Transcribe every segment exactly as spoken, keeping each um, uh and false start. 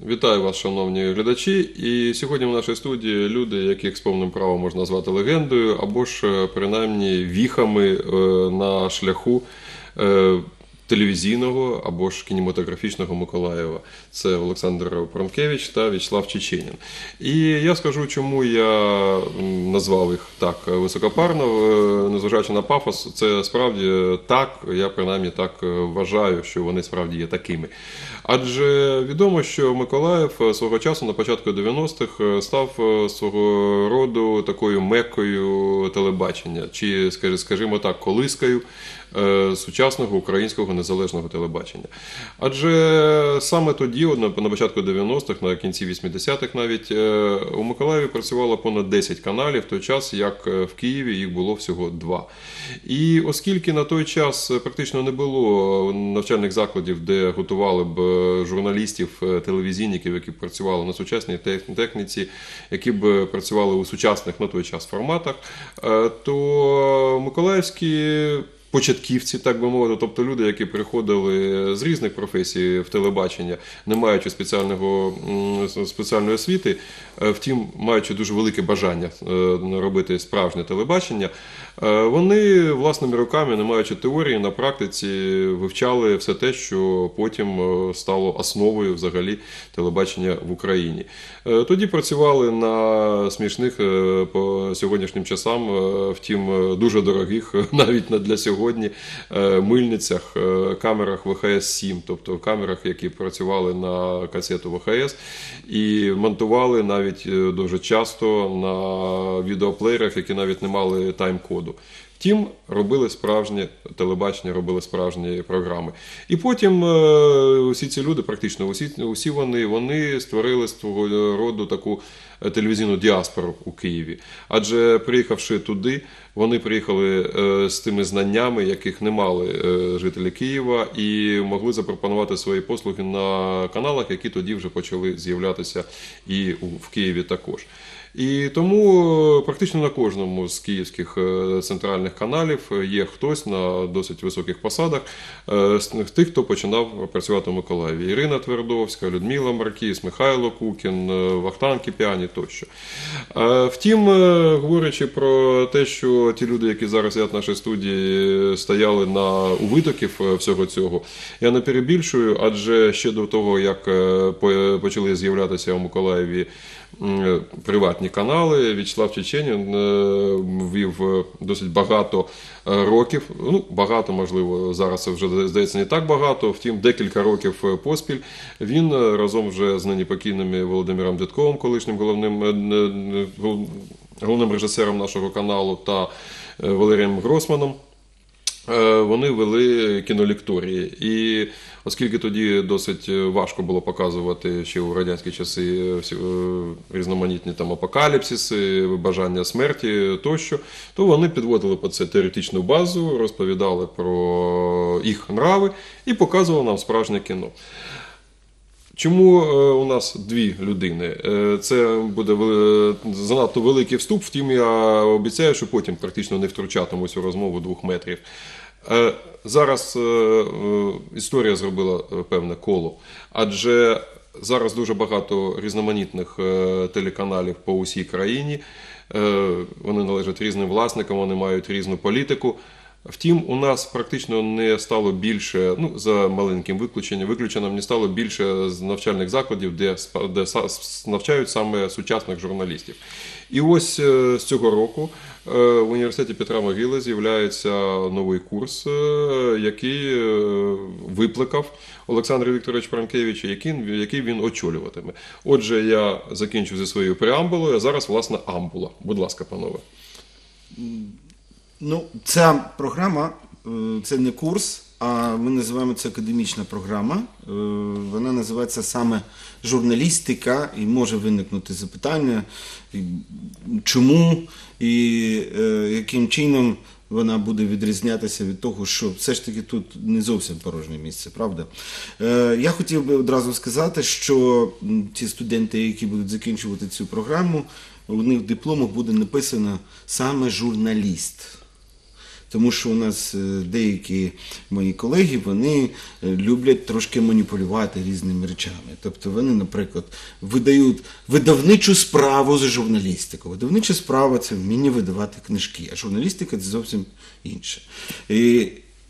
Вітаю вас, шановні глядачі. І сьогодні в нашій студії люди, яких з повним правом можна назвати легендою, або ж принаймні віхами на шляху телевізійного або ж кінематографічного Миколаєва. Це Олександр Пронкевич та В'ячеслав Чеченін. І я скажу, чому я назвав їх так високопарно, незважаючи на пафос. Це справді так, я принаймні так вважаю, що вони справді є такими. Адже відомо, що Миколаїв свого часу на початку дев'яностих став свого роду такою меккою телебачення, чи, скажімо так, колискою сучасного українського незалежного телебачення. Адже саме тоді, на початку дев'яностих, на кінці вісімдесятих навіть, у Миколаєві працювало понад десять каналів, в той час, як в Києві їх було всього два. І оскільки на той час практично не було навчальних закладів, де готували б журналістів, телевізійників, які б працювали на сучасній техніці, які б працювали у сучасних на той час форматах, то миколаївські початківці, так би мовити, тобто люди, які приходили з різних професій в телебачення, не маючи спеціального, спеціальної освіти, втім, маючи дуже велике бажання робити справжнє телебачення, вони власними руками, не маючи теорії, на практиці вивчали все те, що потім стало основою взагалі телебачення в Україні. Тоді працювали на смішних по сьогоднішнім часам, втім, дуже дорогих, навіть не для сьогодні, мильницях, камерах ве ха ес сім, тобто камерах, які працювали на касету ве ха ес, і монтували навіть дуже часто на відеоплеєрах, які навіть не мали тайм-коду. Втім, робили справжнє телебачення, робили справжні програми. І потім усі ці люди, практично усі, усі вони, вони створили свого роду таку телевізійну діаспору у Києві. Адже приїхавши туди, вони приїхали з тими знаннями, яких не мали жителі Києва, і могли запропонувати свої послуги на каналах, які тоді вже почали з'являтися і в Києві також. І тому практично на кожному з київських центральних каналів є хтось на досить високих посадах з тих, хто починав працювати в Миколаєві. Ірина Твердовська, Людмила Маркіс, Михайло Кукін, Вахтанг Кіпіані тощо. Втім, говорячи про те, що ті люди, які зараз сидять в нашій студії, стояли на у витоків всього цього, я не перебільшую, адже ще до того, як почали з'являтися у Миколаєві приватні канали, В'ячеслав Чеченін вів досить багато років, ну багато, можливо, зараз це вже здається не так багато, втім декілька років поспіль він разом вже з нині покійним Володимиром Дідковим, колишнім головним, головним режисером нашого каналу, та Валерієм Гросманом, вони вели кінолекторії. І оскільки тоді досить важко було показувати ще у радянські часи різноманітні там апокаліпсиси, бажання смерті тощо, то вони підводили по це теоретичну базу, розповідали про їх нрави і показували нам справжнє кіно. Чому у нас дві людини? Це буде занадто великий вступ, втім я обіцяю, що потім практично не втручатимусь у розмову двох метрів. Зараз історія зробила певне коло, адже зараз дуже багато різноманітних телеканалів по усій країні, вони належать різним власникам, вони мають різну політику. Втім, у нас практично не стало більше, ну, за маленьким виключенням, виключенням не стало більше навчальних закладів, де, де навчають саме сучасних журналістів. І ось з цього року в університеті Петра Могили з'являється новий курс, який викликав Олександр Вікторович Пронкевич, який, який він очолюватиме. Отже, я закінчу зі своєю преамбулою, а зараз, власне, амбула. Будь ласка, панове. Ну, ця програма, це не курс, а ми називаємо це академічна програма. Вона називається саме журналістика, і може виникнути запитання, чому і яким чином вона буде відрізнятися від того, що все ж таки тут не зовсім порожнє місце, правда? Я хотів би одразу сказати, що ті студенти, які будуть закінчувати цю програму, у них в дипломах буде написано саме журналіст. Тому що у нас е, деякі мої колеги, вони е, люблять трошки маніпулювати різними речами. Тобто вони, наприклад, видають видавничу справу за журналістику. Видавнича справа – це вміння видавати книжки, а журналістика – це зовсім інше. І,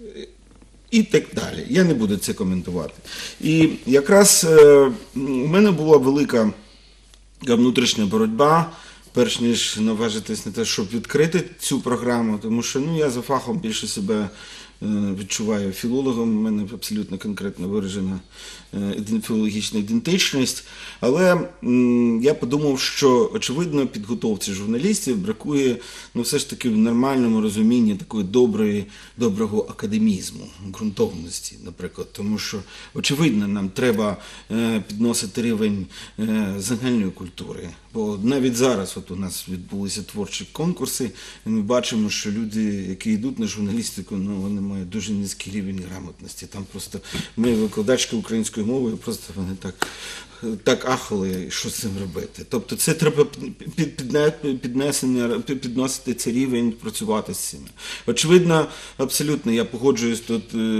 і так далі. Я не буду це коментувати. І якраз е, у мене була велика внутрішня боротьба, перш ніж наважитись на те, щоб відкрити цю програму, тому що ну, я за фахом більше себе е, відчуваю філологом, у мене абсолютно конкретно виражена е, філологічна ідентичність, але м, я подумав, що, очевидно, підготовці журналістів бракує ну, все ж таки в нормальному розумінні такої доброї, доброго академізму, ґрунтовності, наприклад, тому що, очевидно, нам треба е, підносити рівень е, загальної культури. Бо навіть зараз от у нас відбулися творчі конкурси, і ми бачимо, що люди, які йдуть на журналістику, ну, вони мають дуже низький рівень грамотності. Там просто ми, викладачки української мови, просто вони так, так ахали, що з цим робити. Тобто це треба під, під, піднесення, підносити цей рівень, працювати з цим. Очевидно, абсолютно, я погоджуюсь тут,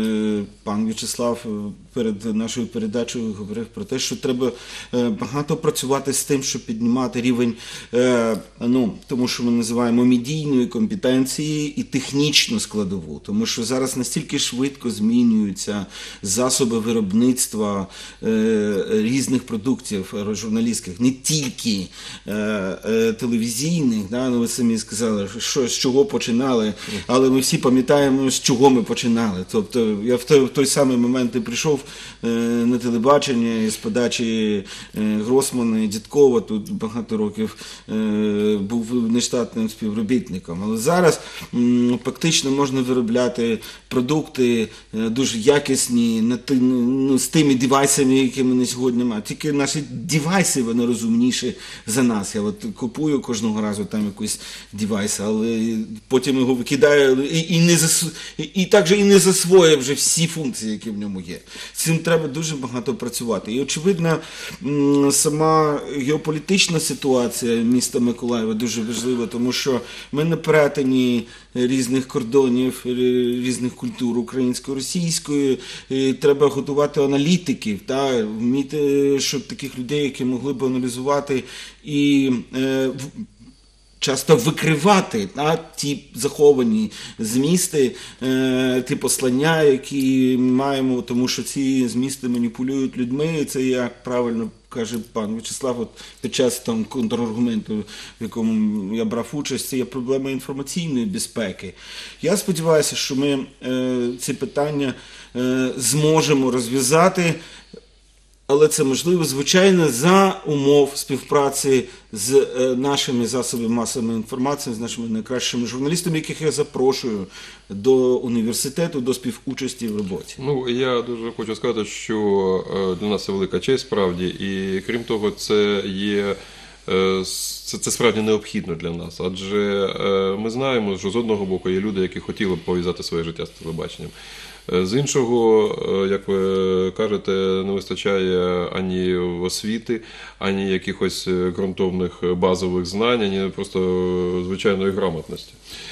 пан В'ячеслав перед нашою передачею говорив про те, що треба багато працювати з тим, щоб піднімати рівень, ну, тому що ми називаємо медійної компетенції і технічну складову, тому що зараз настільки швидко змінюються засоби виробництва різних продуктів журналістських, не тільки телевізійних, да, ну ви самі сказали, що, з чого починали, але ми всі пам'ятаємо, з чого ми починали. Тобто я в той, в той самий момент і прийшов на телебачення з подачі Гросмана і Дідкова, тут багато років був нештатним співробітником. Але зараз фактично можна виробляти продукти дуже якісні на ти, ну, з тими девайсами, які ми на сьогодні маємо. Тільки наші девайси, вони розумніші за нас. Я от купую кожного разу там якийсь девайс, але потім його викидаю і, і, не зас... і, і так же і не засвоює вже всі функції, які в ньому є. З цим треба дуже багато працювати. І, очевидно, сама геополітична ситуація міста Миколаєва дуже важлива, тому що ми на перетині різних кордонів, різних культур, української, російської, і треба готувати аналітиків, та, вміти, щоб таких людей, які могли б аналізувати і е, часто викривати а, ті заховані змісти, е, ті послання, які маємо, тому що ці змісти маніпулюють людьми, і це, як правильно каже пан В'ячеслав, от під час там контраргументу, в якому я брав участь, це є проблема інформаційної безпеки. Я сподіваюся, що ми е, ці питання е, зможемо розв'язати, але це можливо, звичайно, за умов співпраці з е, нашими засобами масової інформації, з нашими найкращими журналістами, яких я запрошую до університету, до співучасті в роботі. Ну, я дуже хочу сказати, що е, для нас це велика честь, справді, і крім того, це є е, це, це справді необхідно для нас, адже е, ми знаємо, що з одного боку є люди, які хотіли б пов'язати своє життя з телебаченням. З іншого, як ви кажете, не вистачає ані освіти, ані якихось ґрунтовних базових знань, ані просто звичайної грамотності.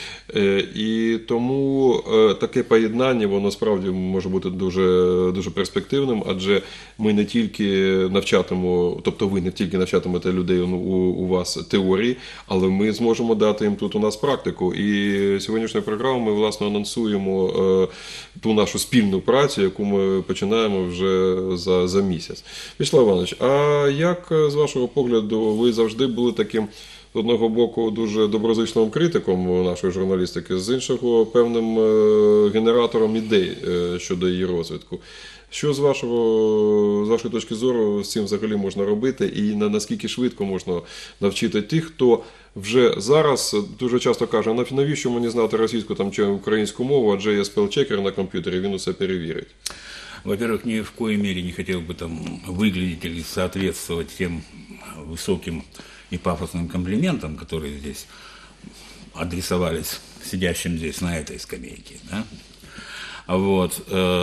І тому таке поєднання, воно справді може бути дуже, дуже перспективним, адже ми не тільки навчатимемо, тобто ви не тільки навчатимете людей у, у вас теорії, але ми зможемо дати їм тут у нас практику. І сьогоднішню програму ми, власне, анонсуємо е, ту нашу спільну працю, яку ми починаємо вже за, за місяць. Вячеслав Іванович, а як, з вашого погляду, ви завжди були таким, з одного боку, дуже доброзичливим критиком нашої журналістики, з іншого, певним генератором ідей щодо її розвитку. Що з вашого, з вашої точки зору з цим взагалі можна робити і на, наскільки швидко можна навчити тих, хто вже зараз дуже часто каже, навіщо мені знати російську там, чи українську мову, адже є спелчекер на комп'ютері, він усе перевірить. Во-первых, ни в коей мере не хотел бы там выглядеть или соответствовать тем высоким и пафосным комплиментам, которые здесь адресовались сидящим здесь на этой скамейке. Да? Вот.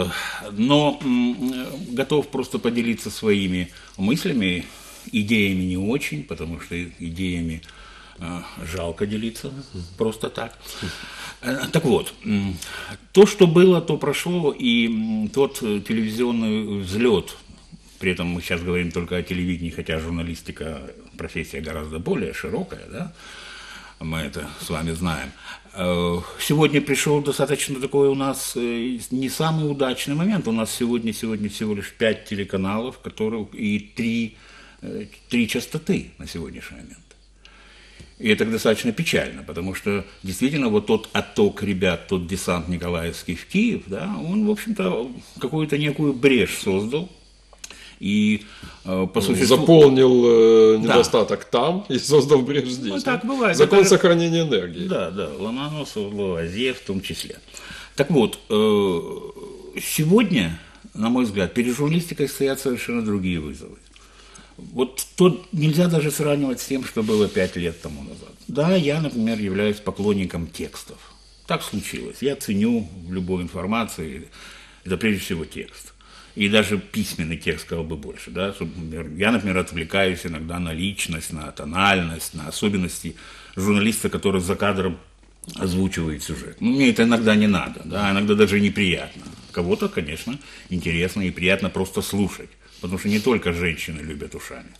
Но готов просто поделиться своими мыслями, идеями не очень, потому что идеями э, жалко делиться просто так. Э, Так вот, м, то, что было, то прошло, и м, тот э, телевизионный взлет, при этом мы сейчас говорим только о телевидении, хотя журналистика профессия гораздо более широкая, да, мы это с вами знаем. Э, Сегодня пришел достаточно такой у нас э, не самый удачный момент. У нас сегодня, сегодня всего лишь пять телеканалов, которые, и три, э, три частоты на сегодняшний момент. И это достаточно печально, потому что действительно вот тот отток ребят, тот десант Николаевский в Киев, да, он, в общем-то, какую-то некую брешь создал. И э, по существу... Заполнил э, недостаток там и создал брешь здесь. Ну, так да? бывает. Закон Это... сохранения энергии. Да, да, Ломоносов, Лавуазье в том числе. Так вот, э, сегодня, на мой взгляд, перед журналистикой стоят совершенно другие вызовы. Вот то нельзя даже сравнивать с тем, что было пять лет тому назад. Да, я, например, являюсь поклонником текстов. Так случилось. Я ценю в любой информации, это прежде всего текст. И даже письменный текст сказал бы больше. Да? Я, например, отвлекаюсь иногда на личность, на тональность, на особенности журналиста, который за кадром озвучивает сюжет. Ну, мне это иногда не надо, да? Иногда даже неприятно. Кого-то, конечно, интересно и приятно просто слушать, потому что не только женщины любят ушами.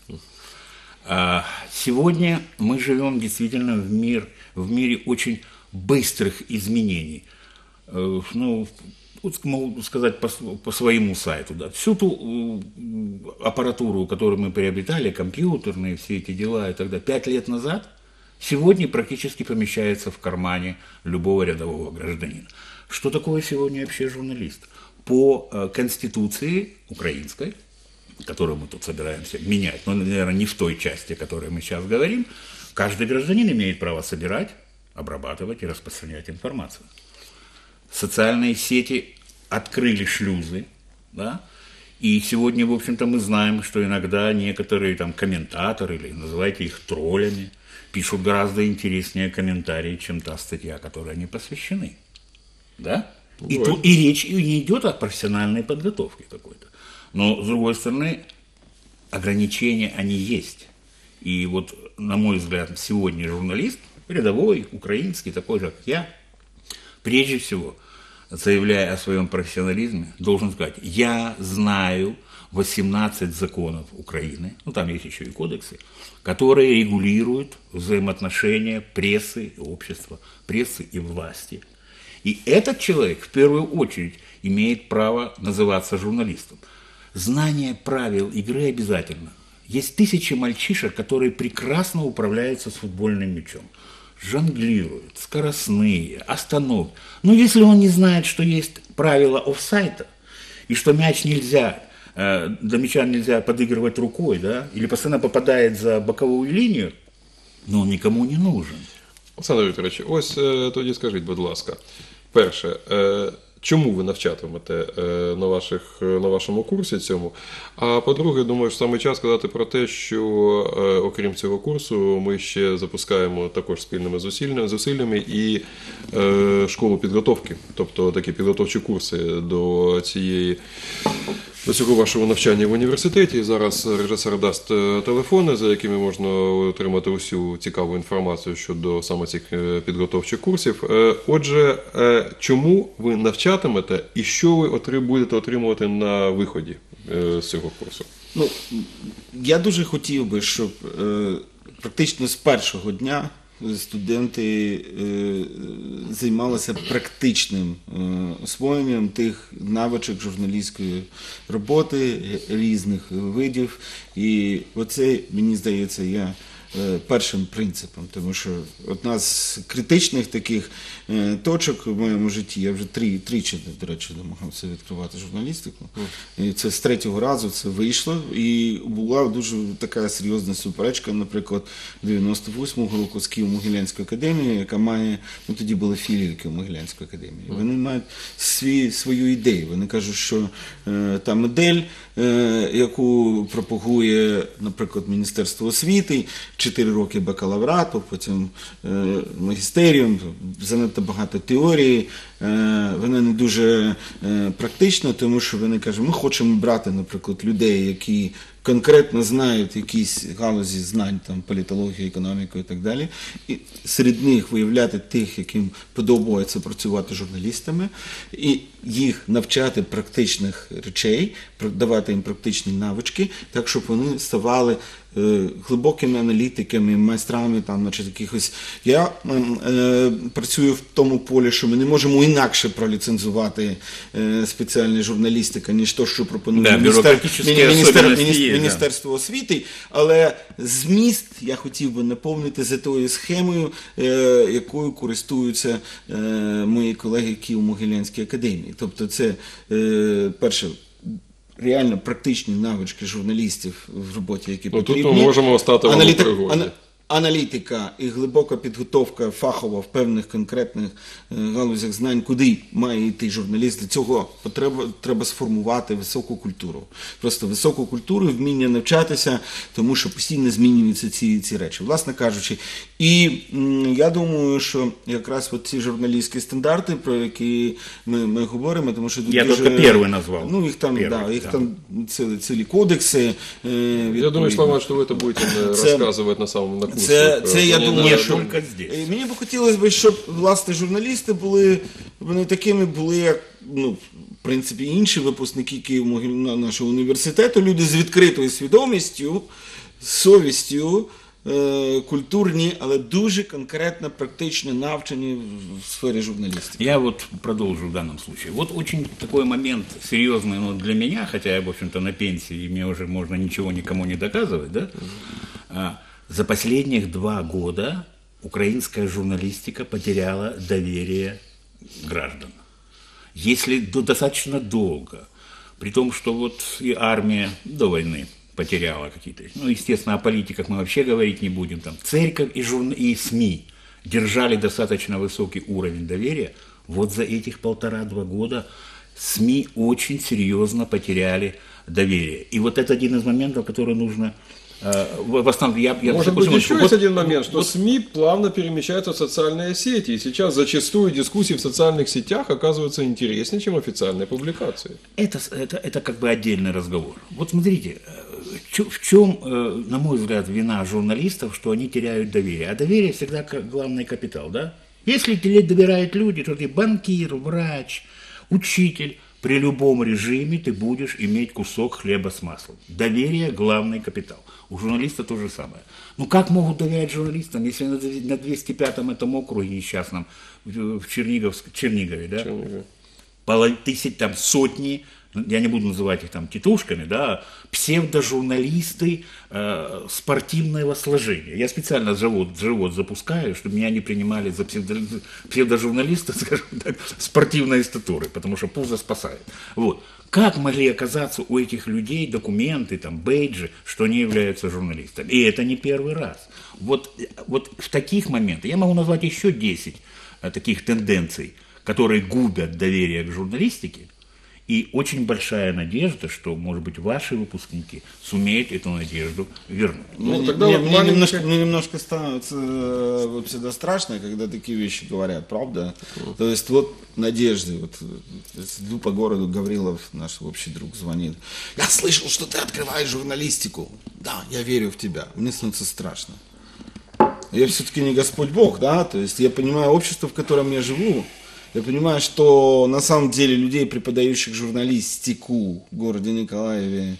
А сегодня мы живем действительно в, мир, в мире очень быстрых изменений. Ну, могу сказать по, по своему сайту, да, всю ту э, аппаратуру, которую мы приобретали, компьютерные, все эти дела и так далее, пять лет назад, сегодня практически помещается в кармане любого рядового гражданина. Что такое сегодня вообще журналист? По э, Конституции украинской, которую мы тут собираемся менять, но, наверное, не в той части, о которой мы сейчас говорим, каждый гражданин имеет право собирать, обрабатывать и распространять информацию. Социальные сети открыли шлюзы, да, и сегодня, в общем-то, мы знаем, что иногда некоторые там комментаторы, или называйте их троллями, пишут гораздо интереснее комментарии, чем та статья, которой они посвящены, да, и, тут, и речь и не идет о профессиональной подготовке какой-то, но, с другой стороны, ограничения, они есть, и вот, на мой взгляд, сегодня журналист, рядовой, украинский, такой же, как я, прежде всего, заявляя о своем профессионализме, должен сказать, я знаю восемнадцать законов Украины, ну там есть еще и кодексы, которые регулируют взаимоотношения прессы и общества, прессы и власти. И этот человек в первую очередь имеет право называться журналистом. Знание правил игры обязательно. Есть тысячи мальчишек, которые прекрасно управляются с футбольным мячом. Жонглируют, скоростные, остановки. Но если он не знает, что есть правила офсайда, и что мяч нельзя, э, до мяча нельзя подыгрывать рукой, да, или постоянно попадает за боковую линию, но он никому не нужен. Олександр Вікторович, ось е, тоді скажіть, будь ласка, перше, е, чому ви навчатимете е, на, ваших, на вашому курсі цьому? А по-друге, думаю, що саме час сказати про те, що е, окрім цього курсу ми ще запускаємо також спільними зусиллями, зусиллями і е, школу підготовки, тобто такі підготовчі курси до цієї до цього вашого навчання в університеті. Зараз режисер дасть телефони, за якими можна отримати усю цікаву інформацію щодо саме цих підготовчих курсів. Отже, чому ви навчатимете і що ви будете отримувати на виході з цього курсу? Ну, я дуже хотів би, щоб е, практично з першого дня студенти е, займалися практичним е, освоєнням тих навичок журналістської роботи різних видів. І оце, мені здається, є е, першим принципом, тому що одна з критичних таких е, точок в моєму житті, я вже три, тричі, до речі, намагався відкривати журналістику, і це з третього разу це вийшло, і була дуже така серйозна суперечка, наприклад, дев'яносто восьмого року з Києво-Могилянською академією, яка має, ну тоді були філії Києво-Могилянської академії, вони мають свій, свою ідею, вони кажуть, що е, та модель, е, яку пропагує, наприклад, Міністерство освіти, чотири роки бакалаврату, потім е, магістеріум, занадто багато теорії, е, вона не дуже е, практична, тому що вони кажуть, ми хочемо брати, наприклад, людей, які конкретно знають якісь галузі знань, там, політології, економіку і так далі, і серед них виявляти тих, яким подобається працювати журналістами, і їх навчати практичних речей, давати їм практичні навички, так, щоб вони ставали е, глибокими аналітиками, майстрами, там, значить, якихось. Я е, працюю в тому полі, що ми не можемо інакше проліцензувати е, спеціальну журналістику, ніж то, що пропонує Да, міністер... бюрократичні міністер... особливості міністер... є, да. Міністерство освіти, але зміст я хотів би наповнити за тою схемою, е, якою користуються е, мої колеги Києво-Могилянській академії. Тобто це, е, перше, реально практичні навички журналістів в роботі, які Ну, потрібні. тут ми можемо стати вам у Аналіти- пригоді. ана- Аналітика і глибока підготовка фахова в певних конкретних е, галузях знань, куди має йти журналіст. Для цього потреба, треба сформувати високу культуру. Просто високу культуру, вміння навчатися, тому що постійно змінюються ці, ці речі, власне кажучи. І м, я думаю, що якраз от ці журналістські стандарти, про які ми, ми говоримо, тому що тут Я дуже, тільки перший назвав. Ну, їх там, Перший, да, їх да. там цілі, цілі кодекси. Е, Я думаю, відповідно. Слава, что вы это будете э, Це- рассказывать на самом на курсах. Це, це я Э, думаю, Ні, що тільки здесь. Е, мені б хотілося б, щоб власне журналісти були, вони такими були, як, ну, в принципі, інші випускники Києво-Могилянського нашого університету, люди з відкритою свідомістю, совістю, е, культурні, але дуже конкретно, практично навчені в- в сфері журналістики. Я вот продолжу в данном случае. Вот очень такой момент серьезный, ну, для меня, хотя я, в общем-то, на пенсии, и мне уже можно ничего никому не доказывать, да? А, за последних два года украинская журналистика потеряла доверие граждан. Если до- достаточно долго, при том, что вот и армия до войны потеряла какие-то, ну, естественно, о политиках мы вообще говорить не будем, там, церковь и, журна... и СМИ держали достаточно высокий уровень доверия, вот за этих полтора-два года СМИ очень серьезно потеряли доверие. И вот это один из моментов, который нужно... э, в в основном, я, я Может быть, секундочку, еще вот- есть один момент, что вот СМИ плавно перемещаются в социальные сети, и сейчас зачастую дискуссии в социальных сетях оказываются интереснее, чем официальные публикации. Это, с- это, это как бы отдельный разговор. Вот смотрите, э, чё- в чем, э, на мой взгляд, вина журналистов, что они теряют доверие. А доверие всегда ка- главный капитал, да? Если тебе доверяют люди, то ты банкир, врач, учитель. При любом режиме ты будешь иметь кусок хлеба с маслом. Доверие – главный капитал. У журналиста то же самое. Ну как могут доверять журналистам, если на две- на двести пятом этом округе несчастном, в в Черниговск, Чернигове, да? Чернигове. Поло- тысяч, там, сотни, я не буду называть их там титушками, да, псевдожурналисты э, спортивного сложения. Я специально живот, живот запускаю, чтобы меня не принимали за псевдо, псевдожурналиста, скажем так, спортивной статуры, потому что пузо спасает. Вот. Как могли оказаться у этих людей документы, там, бейджи, что они являются журналистами? И это не первый раз. Вот, вот в таких моментах, я могу назвать еще десять э, таких тенденций, которые губят доверие к журналистике, и очень большая надежда, что, может быть, ваши выпускники сумеют эту надежду вернуть. Ну, мне, тогда мне- вот мне маленький- немножко, мне немножко становится э, всегда страшно, когда такие вещи говорят, правда? То есть вот надежды, вот э, иду по городу, Гаврилов, наш общий друг, звонит. Я слышал, что ты открываешь журналистику. Да, я верю в тебя. Мне становится страшно. Я все-таки не Господь Бог, да, то есть я понимаю общество, в котором я живу. Я понимаю, что на самом деле людей, преподающих журналистику в городе Николаеве,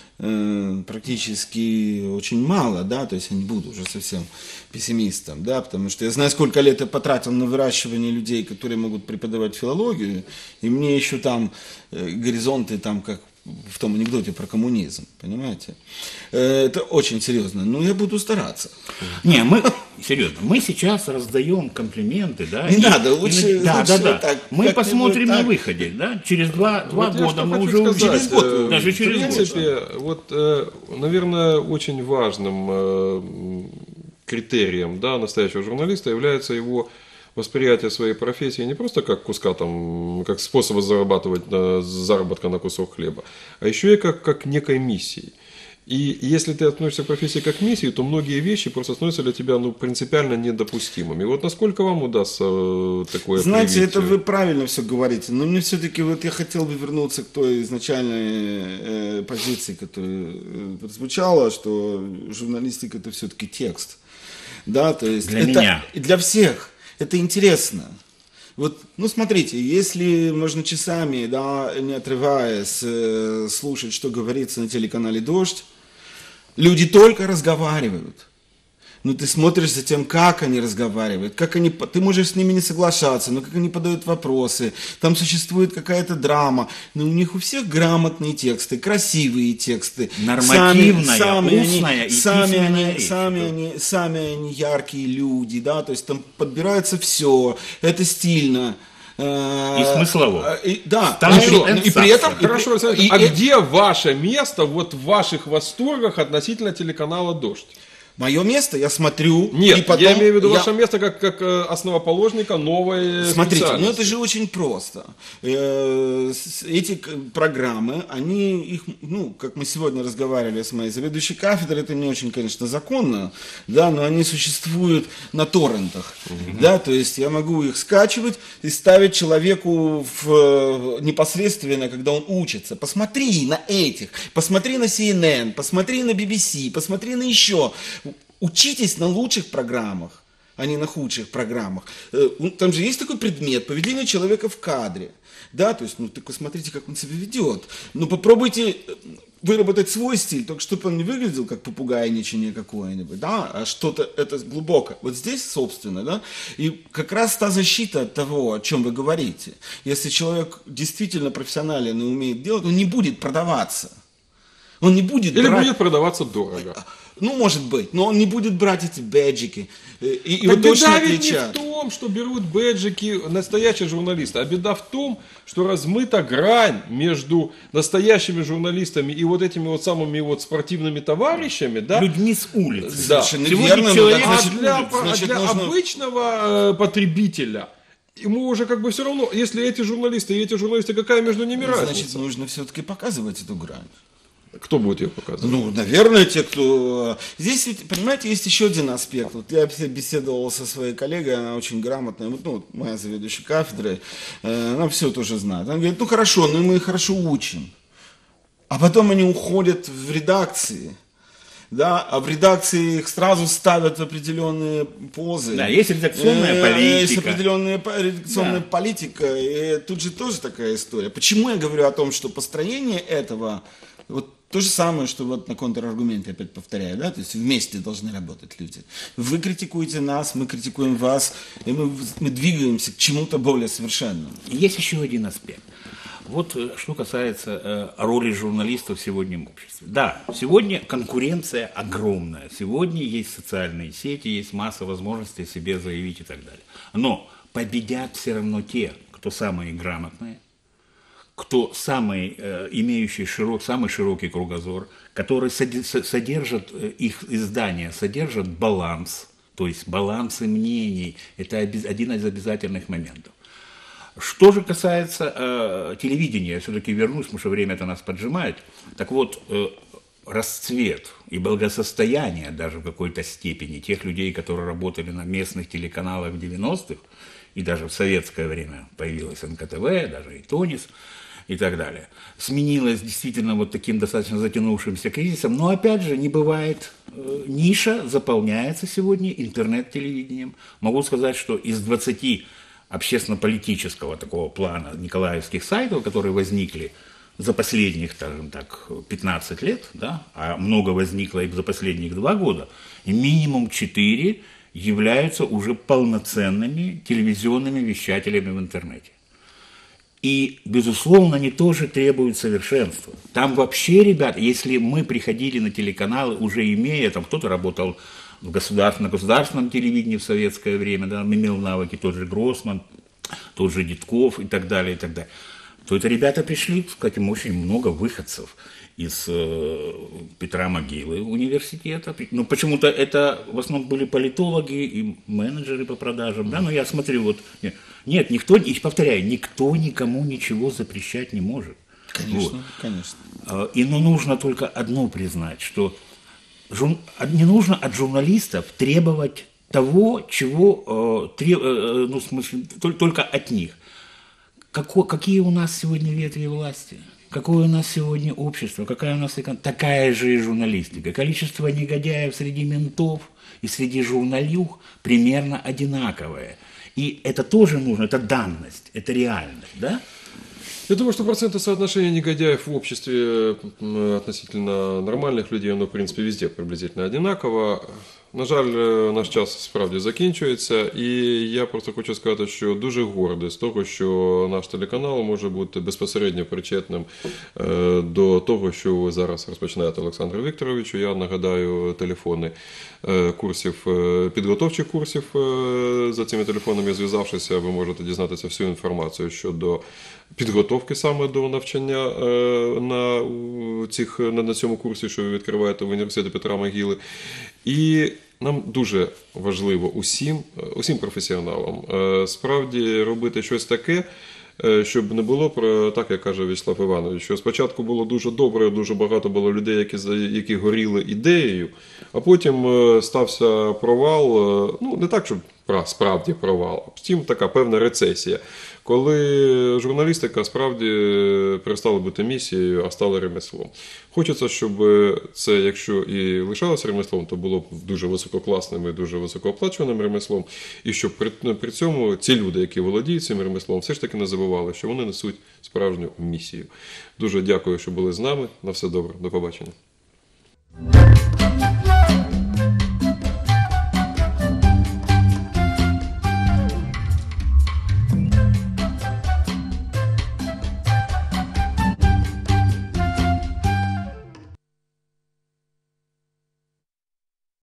э, практически очень мало, да, то есть я не буду уже совсем пессимистом, да, потому что я знаю, сколько лет я потратил на выращивание людей, которые могут преподавать филологию, и мне еще там э, горизонты там как в том анекдоте про коммунизм, понимаете? Э, Это очень серьезно, но я буду стараться. Не, мы, серьезно, мы сейчас раздаем комплименты, да? Не и- надо, и лучше- на- да, лучше да, да. так, Мы как-нибудь посмотрим так. на выходе, да? Через два, два Вот я года что мы хочу уже сказать, увидим. Через год э, даже в через год. принципе, вот, э, наверное, очень важным э, м, критерием, да, настоящего журналиста является его восприятие своей профессии не просто как куска там, как способа зарабатывать на, заработка на кусок хлеба, а еще и как, как некой миссии. И если ты относишься к профессии как к миссии, то многие вещи просто становятся для тебя ну, принципиально недопустимыми. Вот насколько вам удастся э, такое Знаете, привить? это вы правильно все говорите, но мне все-таки вот я хотел бы вернуться к той изначальной э, позиции, которая э, прозвучала, что журналистика это все-таки текст. Да, то есть Для это, меня. и для всех. Это интересно. Вот, ну, смотрите, если можно часами, да, не отрываясь, э, слушать, что говорится на телеканале «Дождь», люди только разговаривают. Но ты смотришь за тем, как они разговаривают, как они, ты можешь с ними не соглашаться, но как они подают вопросы, там существует какая-то драма, но у них у всех грамотные тексты, красивые тексты. Нормативная, сами, устная они, и сами письменная они, речь. сами они, сами они яркие люди, да, то есть там подбирается все, это стильно. И смыслово. И, да, Стyle и, and и при этом... substance. и Хорошо, при- Александр, и- а и- где ваше место вот в ваших восторгах относительно телеканала «Дождь»? Мое место, я смотрю, Нет, и потом... я имею в виду я- ваше место как, как э, основоположника новой Смотрите, ну специальности. это же очень просто. Э, с- Эти к- программы, они их, ну, как мы сегодня разговаривали с моей заведующей кафедрой, это не очень, конечно, законно, да, но они существуют на торрентах, да, то есть я могу их скачивать и ставить человеку в, э, непосредственно, когда он учится. Посмотри на этих, посмотри на си эн эн, посмотри на би би си, посмотри на еще. Учитесь на лучших программах, а не на худших программах. Э, ну, Там же есть такой предмет поведение человека в кадре. Да, то есть, ну, так посмотрите, как он себя ведет. Ну, попробуйте выработать свой стиль, только чтобы он не выглядел как попугайничание какое-нибудь, да, а что-то это глубоко. Вот здесь, собственно, да, и как раз та защита от того, о чем вы говорите. Если человек действительно профессионален и умеет делать, он не будет продаваться. Он не будет Или брать... будет продаваться дорого. Ну, может быть, но он не будет брать эти бэджики. И, и Так его точно беда ведь не в отличат. том, что берут бэджики настоящие журналисты, а беда в том, что размыта грань между настоящими журналистами и вот этими вот самыми вот спортивными товарищами, да? Людьми с улицы. Да. Совершенно Сегодня верно, но человек- так, А значит, для, будет. Значит, а для нужно- обычного э, потребителя ему уже как бы все равно, если эти журналисты и эти журналисты, какая между ними разница? Значит, нужно все-таки показывать эту грань. Кто будет ее показывать? Ну, наверное, те, кто... Здесь, ведь, понимаете, есть еще один аспект. Вот я беседовал со своей коллегой, она очень грамотная, вот, ну, вот моя заведующая кафедрой, э, она все тоже знает. Она говорит, ну, хорошо, ну, мы их хорошо учим. А потом они уходят в редакции. Да, а в редакции их сразу ставят в определенные позы. Да, есть редакционная политика. Есть определенная по- редакционная Да. политика. И тут же тоже такая история. Почему я говорю о том, что построение этого, вот то же самое, что вот на контраргументе опять повторяю, да, то есть вместе должны работать люди. Вы критикуете нас, мы критикуем вас, и мы, мы двигаемся к чему-то более совершенному. Есть еще один аспект. Вот э, что касается э, роли журналистов в сегодняшнем обществе. Да, сегодня конкуренция огромная. Сегодня есть социальные сети, есть масса возможностей о себе заявить и так далее. Но победят все равно те, кто самые грамотные, кто самый, э, имеющий широк, самый широкий кругозор, который соди- со- содержат, э, их издания содержат баланс, то есть балансы мнений. Это оби- один из обязательных моментов. Что же касается э, телевидения, я все-таки вернусь, потому что время это нас поджимает. Так вот, э, расцвет и благосостояние даже в какой-то степени тех людей, которые работали на местных телеканалах в девяностых, и даже в советское время появилась эн ка тэ вэ, даже и Тонис, и так далее, сменилось действительно вот таким достаточно затянувшимся кризисом, но опять же не бывает, э, ниша заполняется сегодня интернет-телевидением. Могу сказать, что из двадцати общественно-политического такого плана николаевских сайтов, которые возникли за последних, скажем так, пятнадцать лет, да, а много возникло и за последних два года, и минимум четыре являются уже полноценными телевизионными вещателями в интернете. И, безусловно, они тоже требуют совершенства. Там вообще, ребят, если мы приходили на телеканалы, уже имея, там кто-то работал в государственном, на государственном телевидении в советское время, да, имел навыки тот же Гроссман, тот же Дедков и так далее, и так далее, то это ребята пришли, кстати, очень много выходцев из э, Петра Могилы университета. Но почему-то это в основном были политологи и менеджеры по продажам, да, но я смотрю, вот, нет, никто, и повторяю, никто никому ничего запрещать не может. Конечно, конечно. А, И ну, нужно только одно признать, что жур- а, не нужно от журналистов требовать того, чего, э, тре- э, ну, в смысле, тол- только от них. Како- какие у нас сегодня ветви власти? Какое у нас сегодня общество? Какая у нас экон- такая же и журналистика. Количество негодяев среди ментов и среди журналюг примерно одинаковое. И это тоже нужно, это данность, это реальность, да? Я думаю, что процентное соотношение негодяев в обществе м, относительно нормальних людей, оно, в принципі, везде приблизительно одинаково. На жаль, е, наш час справді закінчується, і я просто хочу сказати, що дуже гордий з того, що наш телеканал може бути безпосередньо причетним е, до того, що ви зараз розпочинаєте, Олександр Вікторовичу. Я нагадаю телефони е, курсів, е, підготовчих курсів. е, За цими телефонами зв'язавшися, ви можете дізнатися всю інформацію щодо підготовки саме до навчання е, на, у цих, на, на цьому курсі, що ви відкриваєте в університеті Петра Могили. І нам дуже важливо усім, усім професіоналам е, справді робити щось таке, е, щоб не було про так, як каже В'ячеслав Іванович, що спочатку було дуже добре, дуже багато було людей, які, за- які горіли ідеєю, а потім е, стався провал, е, ну не так, щоб пра- справді провал, а втім така певна рецесія, коли журналістика справді перестала бути місією, а стала ремеслом. Хочеться, щоб це, якщо і лишалося ремеслом, то було б дуже висококласним і дуже високооплачуваним ремеслом, і щоб при, при цьому ці люди, які володіють цим ремеслом, все ж таки не забували, що вони несуть справжню місію. Дуже дякую, що були з нами. На все добре. До побачення.